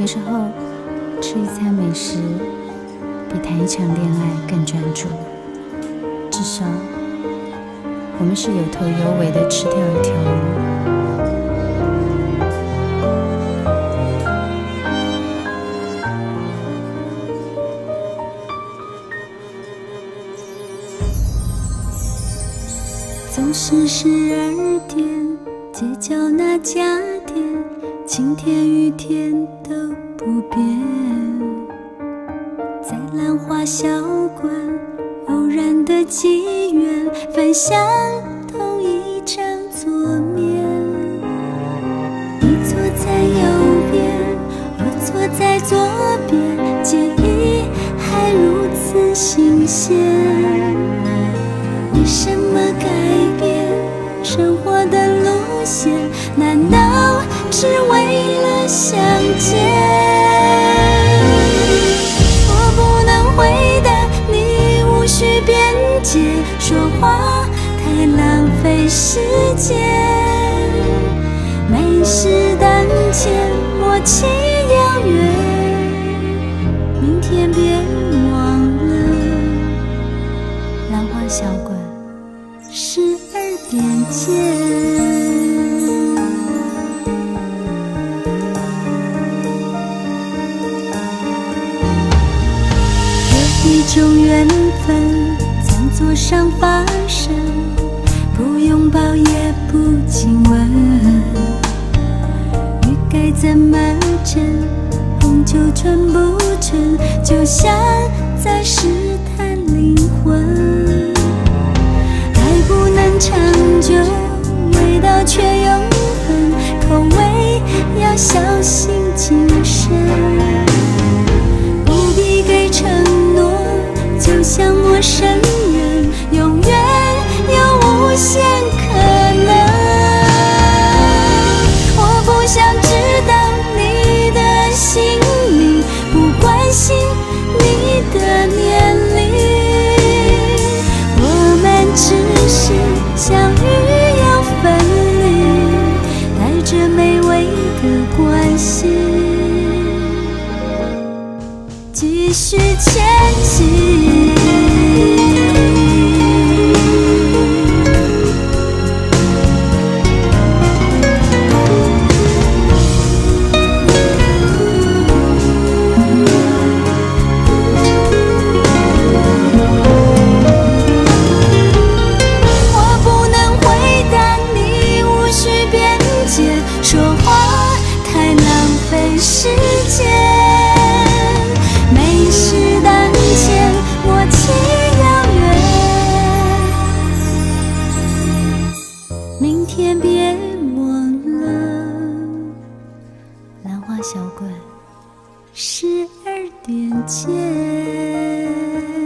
有时候吃一餐美食比谈一场恋爱更专注，至少我们是有头有尾的吃掉一条鱼。 总是12点，街角那家店，晴天雨天都不变。在兰花小馆，偶然的机缘，分享同一张桌面。你坐在右边，我坐在左边，记忆还如此新鲜。为什么改变生活的路线？难道只为了相见？我不能回答你，无需辩解，说话太浪费时间。美食当前，默契遥远，明天别忘了兰花小馆12点见。有一种缘分，餐桌上发生，不拥抱也不亲吻。鱼该怎么蒸，红酒纯不纯，就像在试探灵魂。不能长久，味道却永恒，口味要小心谨慎。不必给承诺，就像陌生人，永远有无限可能。我不想知道你的姓名，不关心你的年龄，我们只是相遇又分离，带着美味的关系，继续前进。说话太浪费时间，美食当前，默契遥远，明天别忘了兰花小馆12点见。